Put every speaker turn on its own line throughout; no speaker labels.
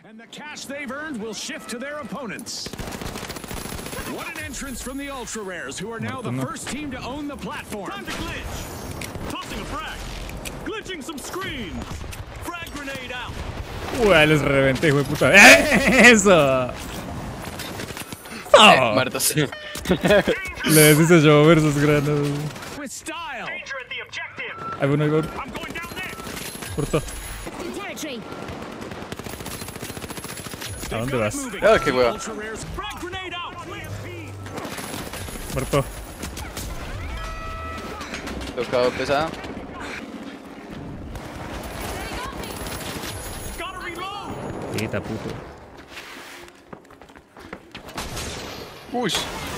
And the cash they've earned will shift to their opponents. What an entrance from the Ultra Rares, who are now the first team to own the platform.
Time to glitch. Tossing a frag. Glitching some screens. Frag grenade out.
Les reventé, hijo de puta. ¡Eso! ¡Oh!
Muertos.
Le decís a llover sus granadas.
With style.
Danger at the objective.
Ahí bueno, ahí bueno.
I'm going down there.
Corto.
Territory.
¿A dónde vas?
Ah, qué hueva.
Ultra Rares.
Frag grenade out.
Muerto.
Tocado pesado.
Gotta reload.
Quita, puto.
Uy.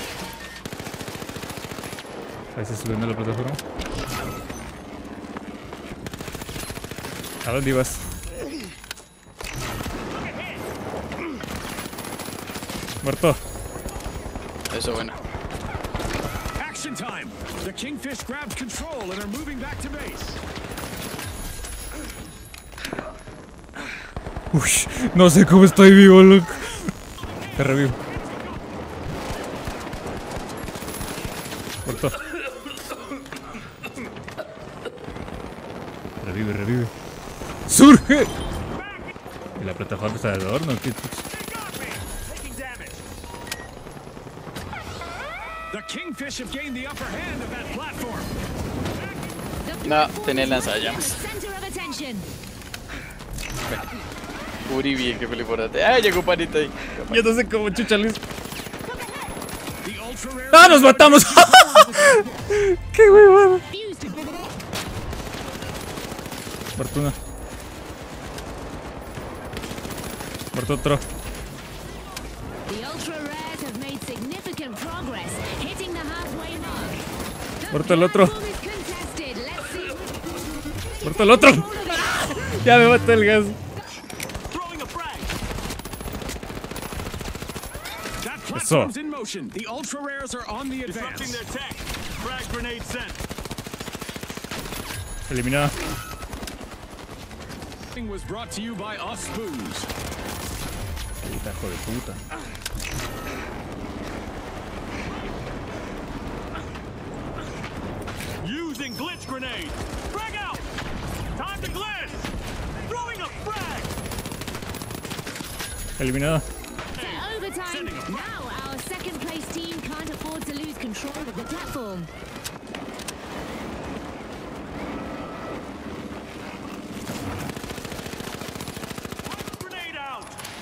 Ahí se subiendo a la plataforma. ¿A dónde ibas? Muerto.
Eso bueno.
Action time. The Kingfish grabbed control and are moving back to base.
Uy, no sé cómo estoy vivo, loco. Te revivo. Muerto. Revive, revive. ¡Surge! Y la plataforma está de adorno. ¿Qué?
The Kingfish have gained the upper hand of that platform.
No, tenés lanzallamas.
Center of attention.
Cubrí bien que peliporate. ¡Ah, llegó Panito ahí!
Yo no sé cómo chucha Luis.
The Ultra Rares.
¡Ah, nos matamos! ¡Qué huevada!
Fused.
Muerto uno. Muerto otro.
The Ultra Rares have made significant progress, hitting the halfway mark. The
Muerto el otro.
platform is contested. Let's see.
Muerto el otro. Ya me mató el gas.
Throwing a frag.
That platform's in motion. The Ultra Rares are on the
Disrupting
advance.
their tech. Frag grenade sent.
Eliminada.
Was brought to you by Us Booze.
Hijo de puta.
Using glitch grenade. Frag out. Time to glitch. Throwing a frag.
Eliminada.
Overtime. Now our second place team can't afford to lose control of the platform.
Grenade out.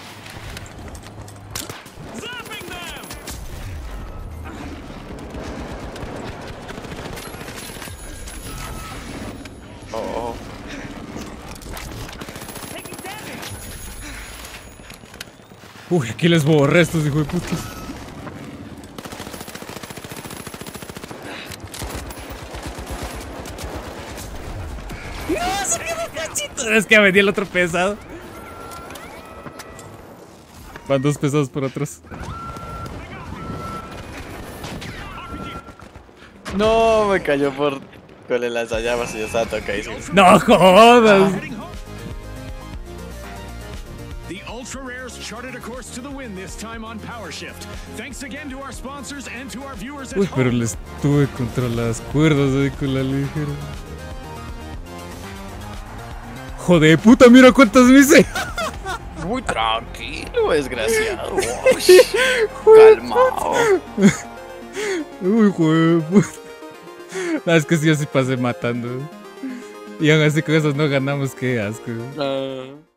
Zapping them.
Oh.
Taking damage.
Uy, aquí les borré estos hijos de putas. No, se quedó cachito. Es que venía el otro pesado. Van dos pesados por atrás.
No, me cayó por con el lanzallamas y yo estaba tocadísimo.
No jodas.
The Ultra Rares charted a course to the win this time on Power Shift. Thanks again to our sponsors and to our viewers at
Uy, pero
home.
les tuve contra las cuerdas ahí con la ligera. Joder de puta, mira cuántas me hice.
Muy tranquilo, desgraciado. Calmado.
Uy, joder de puta. No, es que sí, yo sí pasé matando. Y aún así con eso no ganamos, qué asco.